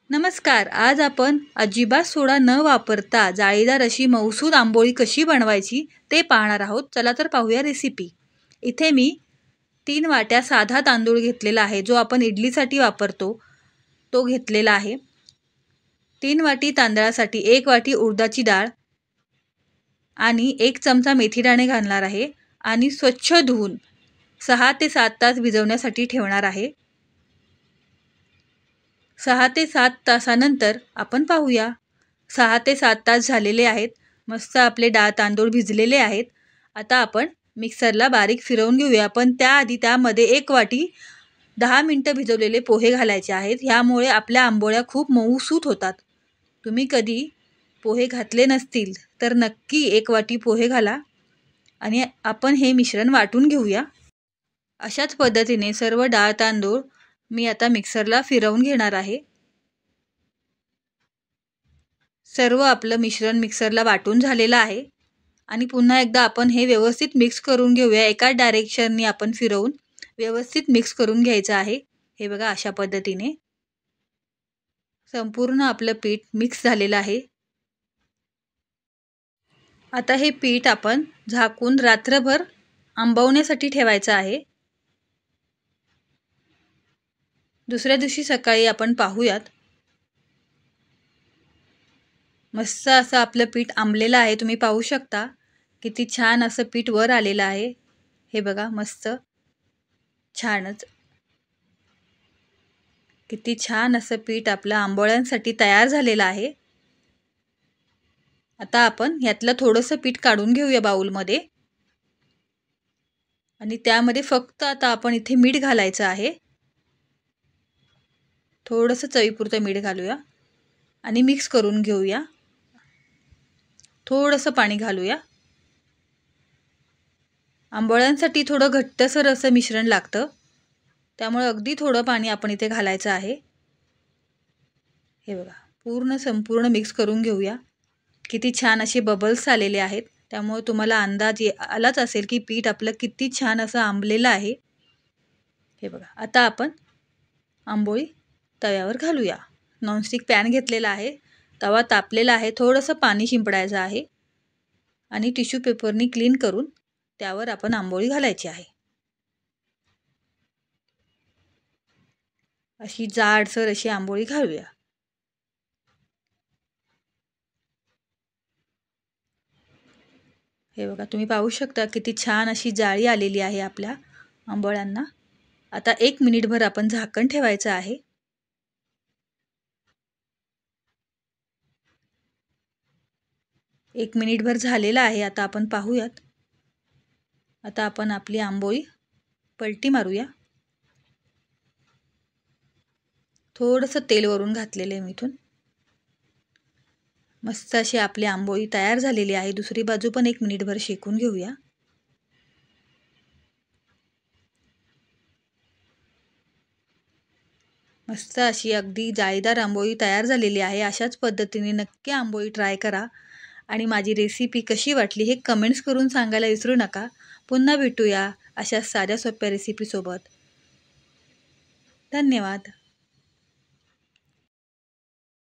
नमस्कार. आज आपण अजिबात सोडा न वापरता जाळीदार अशी मऊसूद आंबोळी कशी बनवायची ते पाहणार आहोत. चला तर पाहूया रेसिपी. इथे मी 3 वाट्या साधा तांदूळ घेतलेला आहे, जो आपण इडलीसाठी वापरतो तो घेतलेला आहे. 3 वाटी तांदळासाठी 1 वाटी उडदाची डाळ आणि 1 चमचा मेथी दाणे घालणार आहे आणि स्वच्छ धुवून 6 ते 7 तास भिजवण्यासाठी ठेवणार आहे. 6 ते 7 तासानंतर आपण पाहूया. 6 ते 7 तास झालेले आहेत. मस्त आपले डाळ तांदूळ भिजलेले आहेत. आता आपण मिक्सरला बारीक फिरवून घेऊया. पण त्याआधी त्यामध्ये 1 वाटी 10 मिनटं भिजवलेले पोहे घालायचे आहेत. ह्यामुळे आपल्या आंबोळ्या खूप मऊसूत होतात. तुम्ही कधी पोहे घातले नसतील तर नक्की 1 वाटी पोहे घाला आणि आपण हे मिश्रण वाटून घेऊया. अशाच पद्धतीने सर्व डाळ तांदूळ मी आता मिक्सरला फिरवून घेणार आहे. सर्व आपलं मिश्रण मिक्सरला वाटून झालेलं आहे आणि पुन्हा एकदा आपण हे व्यवस्थित मिक्स करून घेऊया. एकाच डायरेक्शननी आपण फिरवून व्यवस्थित मिक्स करून घ्यायचं आहे. हे बघा, अशा पद्धतीने संपूर्ण आपलं पीठ मिक्स झालेलं आहे. आता हे पीठ आपण झाकून रात्रभर आंबवण्यासाठी ठेवायचं आहे. दुसऱ्या दिवशी सकाळी आपण पाहूयात. मस्त असं आपलं पीठ आंबलेलं आहे. तुम्ही पाहू शकता किती छान असं पीठ वर आलेलं आहे. हे बघा, मस्त छानच किती छान असं पीठ आपलं आंबोळ्यांसाठी तयार झालेलं आहे. आता आपण यातलं थोडंसं पीठ काढून घेऊया बाउलमध्ये आणि त्यामध्ये फक्त आता आपण इथे मीठ घालायचं आहे. थोडंसं चवीपुरतं मीठ घालूया आणि मिक्स करून घेऊया. थोडंसं पाणी घालूया. आंबोळ्यांसाठी थोडं घट्टसर असं मिश्रण लागतं, त्यामुळे अगदी थोडं पाणी आपण इथे घालायचं आहे. हे बघा, संपूर्ण मिक्स करून घेऊया. किती छान असे बबल्स आलेले आहेत, त्यामुळे तुम्हाला अंदाज आलाच असेल की पीठ आपलं किती छान असं आंबलेलं आहे. हे बघा, आता आपण आंबोळी तव्यावर घालूया. नॉनस्टिक पॅन घेतलेला आहे. तवा तापलेला आहे. थोडंसं पाणी शिंपडायचं आहे आणि टिश्यू पेपरनी क्लीन करून त्यावर आपण आंबोळी घालायची आहे. अशी जाडसर अशी आंबोळी घालूया. हे बघा, तुम्ही पाहू शकता किती छान अशी जाळी आलेली आहे आपल्या आंबोळ्यांना. आता 1 मिनिटभर आपण झाकण ठेवायचं आहे. 1 मिनिटभर झालेलं आहे. आता आपण पाहूयात. आता आपण आपली आंबोळी पलटी मारूया. थोडंसं तेल वरून घातलेलं आहे मी इथून. मस्त अशी आपली आंबोळी तयार झालेली आहे. दुसरी बाजू पण 1 मिनिटभर शेकून घेऊया. मस्त अशी अगदी जाळीदार आंबोळी तयार झालेली आहे. अशाच पद्धतीने नक्की आंबोळी ट्राय करा आणि माझी रेसिपी कशी वाटली हे कमेंट्स करून सांगायला विसरू नका. पुन्हा भेटूया अशा साध्या सोप्या रेसिपीसोबत. धन्यवाद.